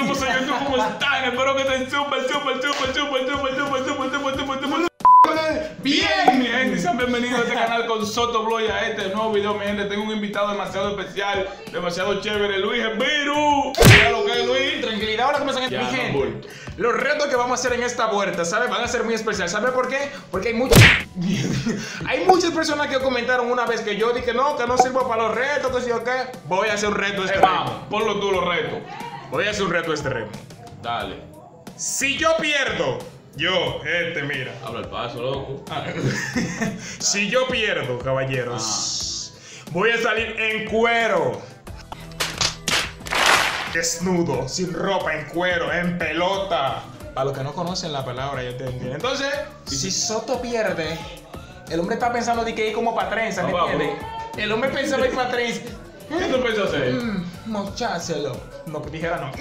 hermoso YouTube, ¿cómo están? Espero que estén súper. Bien, mi gente, sean bienvenidos a este canal con Soto Bloy a este nuevo video, mi gente. Tengo un invitado demasiado especial, demasiado chévere, Luis Viru. Mira lo que es, Luis. Tranquilidad, ahora comenzan mi gente. Los retos que vamos a hacer en esta vuelta, ¿sabes? Van a ser muy especiales. ¿Sabe por qué? Porque hay muchas personas que comentaron una vez que yo dije no sirvo para los retos, que si o qué. Voy a hacer un reto este reto. Vamos, ponlo tú los retos. Voy a hacer un reto este reto. Dale. Si yo pierdo, mira. Habla el paso, loco. Si yo pierdo, caballeros, voy a salir en cuero. Desnudo, sin ropa, en cuero, en pelota. Para los que no conocen la palabra, ya te entienden. Entonces, si Soto pierde, el hombre está pensando de que ir como para trenza, ¿me entiendes? El hombre pensaba ir para trenza. ¿Qué tú piensas hacer? Mochárselo. No, dijera no.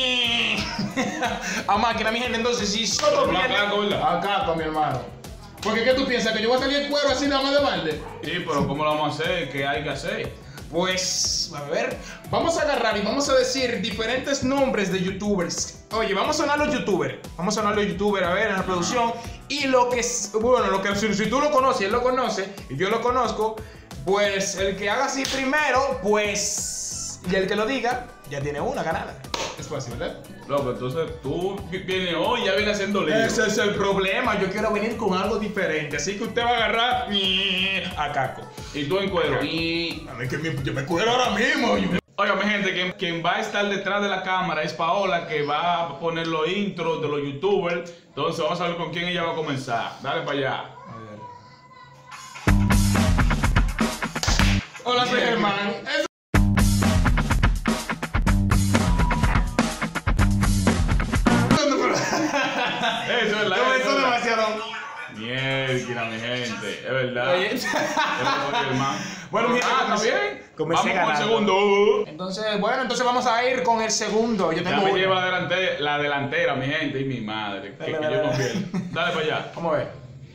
A máquina, mi gente. Entonces, si Soto pierde, acá con mi hermano. Porque ¿qué tú piensas? ¿Que yo voy a salir en cuero así nada más de balde? Sí, pero ¿cómo lo vamos a hacer? ¿Qué hay que hacer? Pues, a ver, vamos a agarrar y vamos a decir diferentes nombres de youtubers. Oye, vamos a sonar los youtubers. Vamos a sonar los youtubers, a ver, en la producción. Y lo que es, bueno, lo que si tú lo conoces, él lo conoce y yo lo conozco, pues el que haga así primero, pues, y el que lo diga, ya tiene una ganada. Es fácil, ¿verdad? Loco, entonces tú vienes hoy y ya vienes haciendo lío. Ese es el problema, yo quiero venir con algo diferente. Así que usted va a agarrar a Caco. Y tú en cuero. Y a mí que yo me cuero ahora mismo. Oiga, mi gente, quien va a estar detrás de la cámara es Paola, que va a poner los intros de los youtubers. Entonces vamos a ver con quién ella va a comenzar. Dale para allá. Hola, soy Germán. Eso es la comenzó demasiado. Mierda, mi gente, es verdad. Bueno, mi gente, ¿está bien? Comencé Vamos con el ganando. segundo. Entonces vamos a ir con el segundo. Yo Ya tengo me uno. lleva la delantera, mi gente, y mi madre. Que yo no pierdo. Dale para allá. Vamos a ver.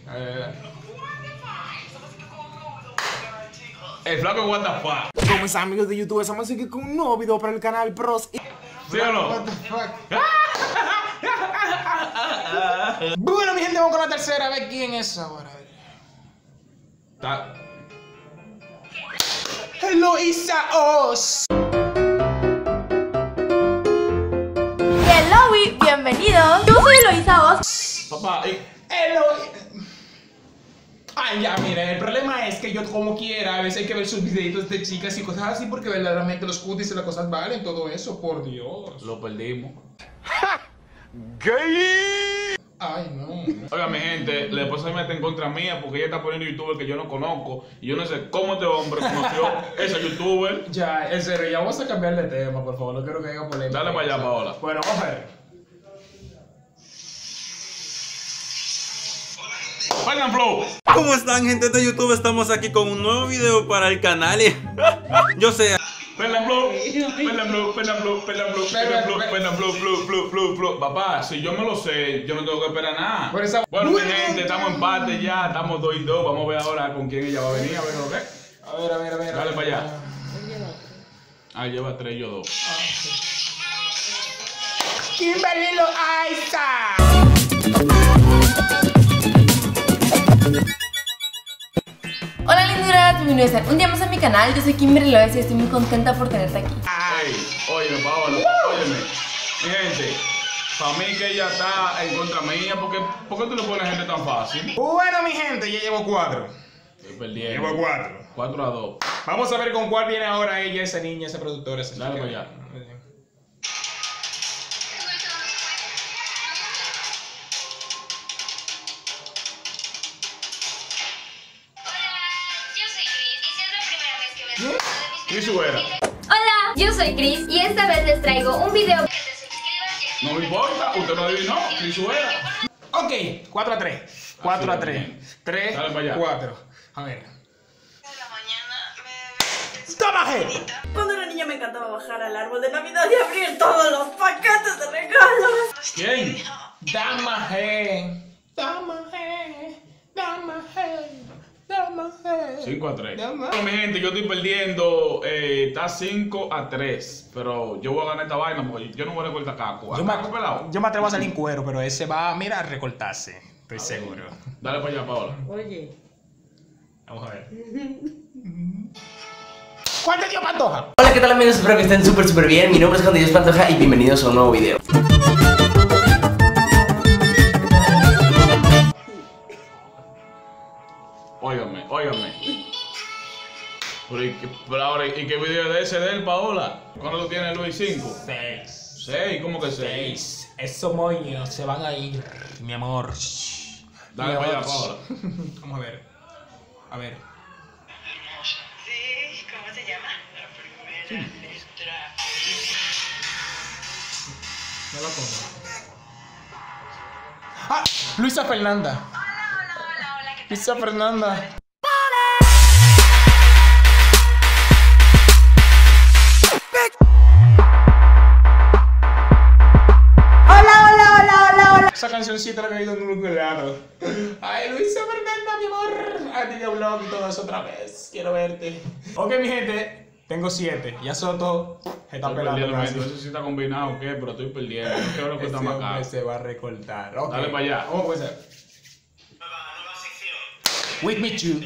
El flaco what the fuck. Como mis amigos de YouTube, estamos aquí con un nuevo video para el canal Pros. ¿Sí o no? What the fuck. Bueno, mi gente, vamos con la tercera. A ver quién es ahora. Eloisa Oz. Hello y bienvenidos. Yo soy Eloisa Oz. Papá, Ay, ya, miren, el problema es que yo como quiera, a veces hay que ver sus videitos de chicas y cosas así porque verdaderamente los cuties y las cosas valen todo eso, por Dios. lo perdimos. ¡Gay! Ay, no. Oiga, mi gente, la esposa se mete en contra mía porque ella está poniendo youtubers que yo no conozco. Y yo no sé cómo este hombre conoció esa youtuber. Ya, en serio, ya vamos a cambiar de tema, por favor, no quiero que haya polémica. Dale para allá, Paola. Bueno, vamos a ver. Vayan, Flow. ¿Cómo están, gente de YouTube? Estamos aquí con un nuevo video para el canal. Yo sé. Papá, si yo me lo sé, yo no tengo que esperar nada. Por esa- Bueno, mi gente, estamos en empate ya, estamos 2 y 2. Vamos a ver ahora con quién ella va a venir, a ver lo que. A ver. Dale para allá. Ah, lleva 3, yo 2. Kimberly Loaiza. Hola linduras, bienvenidos a un día más a mi canal. Yo soy Kimberly Loaiza y estoy muy contenta por tenerte aquí. Ey, óyeme, Paola, óyeme. Mi gente, para mí que ella está en contra mía, ¿por qué tú le pones gente tan fácil? Bueno, mi gente, ya llevo 4. Estoy perdiendo. Llevo 4. 4 a 2. Vamos a ver con cuál viene ahora ella, esa niña, esa productora, esa Dale chica. para allá. Cris Huera. Hola, yo soy Chris y esta vez les traigo un video. No me importa, usted no adivinó. Cris Huera. Ok, 4 a 3. 4 a 3. 3, Dale para allá. 4. A ver. ¡Toma, G! Cuando era niña me encantaba bajar al árbol de Navidad y abrir todos los paquetes de regalos. ¿Quién? Dama G. Dama G. Dama G. Dama G. 5-3. Ya, Bueno, mi gente, yo estoy perdiendo. Está 5-3. Pero yo voy a ganar esta vaina porque yo no voy a recortar caco. Yo Caco pelado. me atrevo a salir en cuero, pero ese va, mira, a recortarse. Estoy seguro. Dale para allá, Paola. Oye. Vamos a ver. ¿Cuál te dio Pantoja? Hola, ¿qué tal amigos? Espero que estén súper bien. Mi nombre es Juan Dios Pantoja y bienvenidos a un nuevo video. Óigame. Pero ahora, ¿y qué video es ese de él, Paola? ¿Cuándo lo tiene Luis 5? 6. 6, ¿cómo que 6? 6. Esos moños se van a ir, mi amor. Dale Mi para allá, amor. Paola. Vamos a ver. A ver. Sí, ¿cómo se llama? La primera letra. No lo pongo. ¡Ah! Luisa Fernanda. Hola, ¿qué tal? Luisa Fernanda. Esa cancioncita la que ha ido en un lado. Ay, Luisa Fernanda, mi amor. Adiga vlog y todo eso otra vez. Quiero verte. Ok, mi gente. Tengo 7. Ya Soto se está Estoy pelando. perdiendo, casi. no sé si está combinado o qué, pero estoy perdiendo. No quiero que Este está más hombre acá. se va a recortar. Ok. Dale para allá. ¿Cómo puede ser? With me too.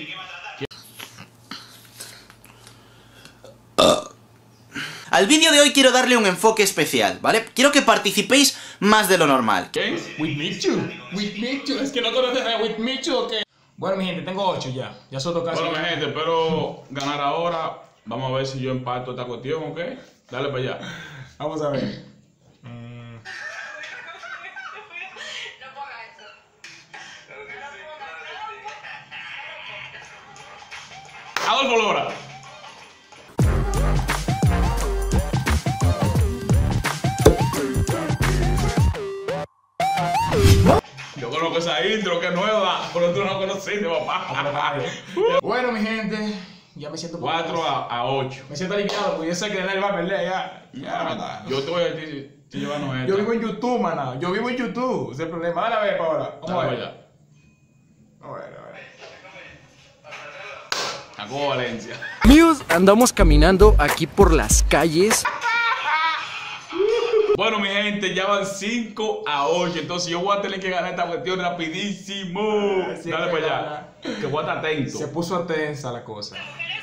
Al vídeo de hoy quiero darle un enfoque especial, ¿vale? Quiero que participéis más de lo normal. ¿Qué? With me too. With me too. Es que no conoces a With me too, ¿o qué? Bueno, mi gente, tengo 8 ya. Ya Soto casi. Bueno, mi gente, espero ganar ahora. Vamos a ver si yo empato esta cuestión, ¿ok? Dale para allá. Vamos a ver. No ponga eso. Adolfo Lora. Yo conozco esa intro que es nueva, pero tú no conociste, papá. Bueno, mi gente, ya me siento 4-8. Me siento aliviado porque yo sé que él va a perder ya. Ya, Yo te voy a decir si yo gano esta. Yo vivo en YouTube, maná. Yo vivo en YouTube. Ese es el problema. Dale a ver, Paola. Vamos a Dale ver. para allá. Vamos a ver, a ver. Jacobo Valencia. Amigos, andamos caminando aquí por las calles. Bueno, mi gente, ya van 5-8. Entonces yo voy a tener que ganar esta cuestión rapidísimo. Así Dale que para allá. gana. Que voy a estar atento. Se puso tensa la cosa.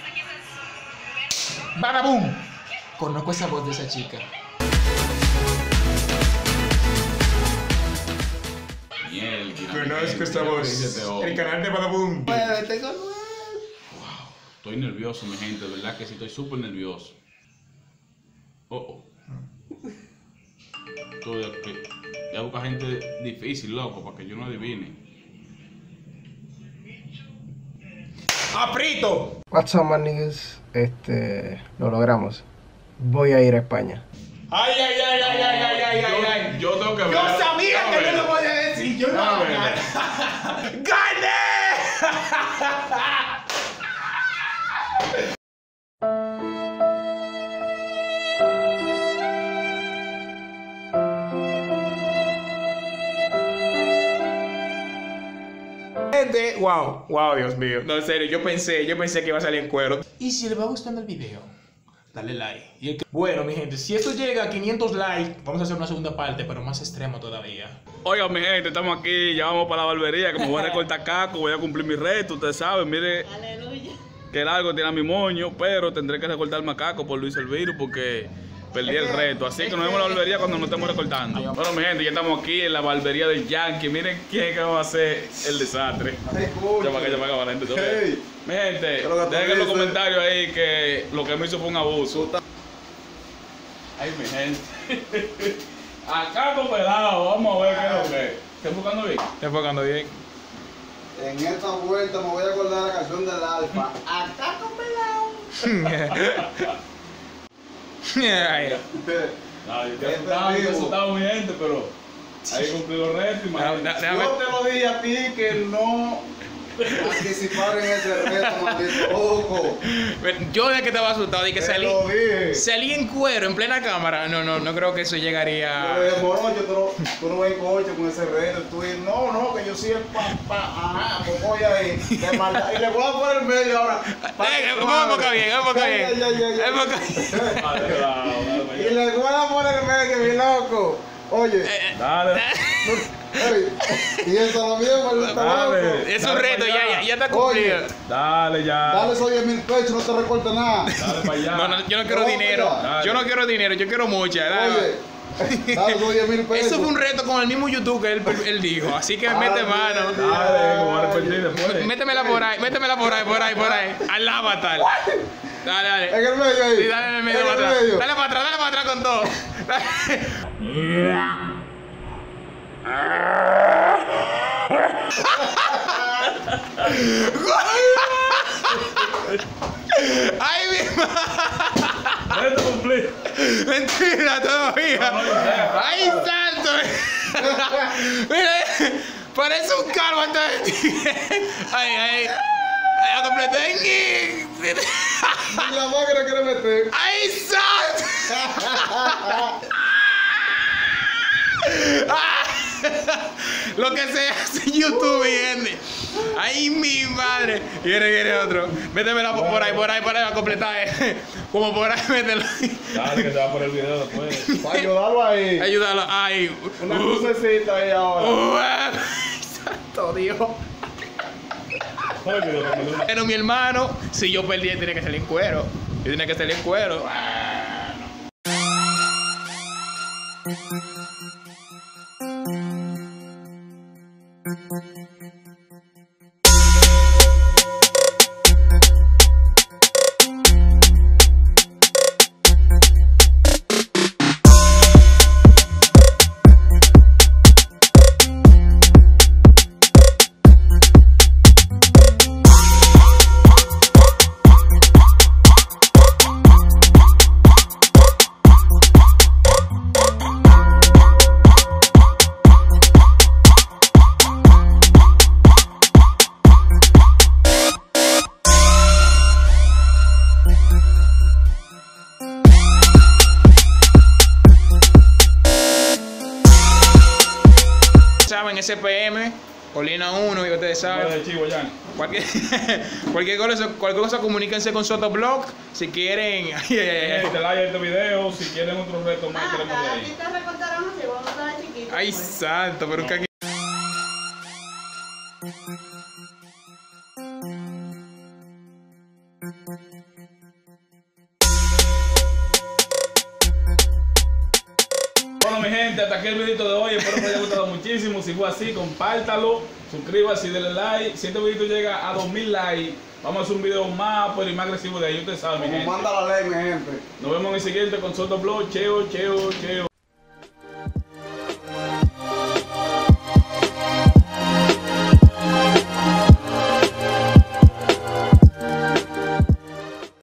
¡Barabum! Conozco esa voz de esa chica. Miel, Conozco esa voz. El canal de Badabum. Estoy nervioso, mi gente. De verdad que sí, estoy súper nervioso. Estoy aquí. Ya busca gente difícil, loco, para que yo no adivine. ¡Aprito! What's up, my niggas? Lo logramos. Voy a ir a España. ¡Ay, ay, ay, ay, ay, ay, ay, ay, ay! Yo tengo que ver. Yo sabía que no lo podía decir. Yo no lo Dame. ¡Gané! Wow, Dios mío. No, en serio, yo pensé que iba a salir en cuero. Y si les va gustando el video, dale like. Bueno, mi gente, si esto llega a 500 likes, vamos a hacer una segunda parte, pero más extremo todavía. Oigan, mi gente, estamos aquí, ya vamos para la barbería, que me voy a recortar caco, voy a cumplir mi reto, ustedes saben, mire. Aleluya. Que largo tiene mi moño, pero tendré que recortar macaco por Luis Elviro porque perdí el reto. Así que nos vemos en la barbería cuando nos estemos recortando. Bueno, mi gente, ya estamos aquí en la barbería del Yankee. Miren quién es que va a hacer el desastre. Ya para acá, Valente. Mi gente, dejen en los comentarios ahí que lo que me hizo fue un abuso. Ay, mi gente. Acá con pelado, vamos a ver qué es lo que es. ¿Está enfocando bien? ¿Está enfocando bien? En esta vuelta me voy a acordar la canción del Alfa. Acá con pelado. No, yo estoy asustado, mi gente, pero ahí cumplí los retos y Yo te lo dije a ti que no Participar en ese reto, maldito loco. Yo de que estaba asustado y que salí en cuero en plena cámara. No creo que eso llegaría. Morocho, tú no ves coche con ese reto. Tú dices, no, que yo soy el papá. Ajá, pues voy ahí. De maldad. Y le voy a poner el medio ahora. Vamos acá bien. Y le voy a poner el medio, mi loco. Oye. Dale. Y eso lo mismo, dale. Es un reto, ya está cumplido. Oye, dale ya. Dale esos 10,000 pesos, no te recortes nada. Dale para allá. No, yo no quiero dinero. Yo no quiero dinero, yo quiero mucha. Oye, dale esos 10,000 pesos. Eso fue un reto con el mismo YouTube que él dijo. Así que mete mano. Dale, como a repetir después. Métemela por ahí. Al avatar. Dale. En el medio ahí. Sí, dale en el medio para atrás. Dale para atrás con todo. ¡Ay, mi madre! Mentira todavía. ¡Ay, santo! Mira, parece un calvo antes de ti. ¡Ay! ¡Ya completé! Y la máquina quiere meter. ¡Ay, santo! Lo que se hace en YouTube, gente. Ay, mi madre. Viene otro. Métemela por ahí para completar. Como por ahí, mételo. Dale, que te va a poner el video después. Para ayudarlo ahí. Ayúdalo. Ay. Una crucecita ahí ahora. Santo Dios. Pero mi hermano, si yo perdí, tiene que salir en cuero. Saben, SPM, Colina 1, y ustedes saben. Cualquier cosa, comuníquense con Sotoblog. Si quieren. Te like este video. Si quieren otro reto más, queremos de ahí. Ay, santo, pero que aquí. Bueno, mi gente, hasta aquí el videito de hoy. Espero que les haya gustado muchísimo. Si fue así, compártalo, suscríbase y denle like. Si este videito llega a 2000 likes, vamos a hacer un video más, pero y más agresivo de ahí. Ustedes saben, mi gente. Manda la ley, mi gente. Nos vemos en el siguiente con Sotoblog. Cheo.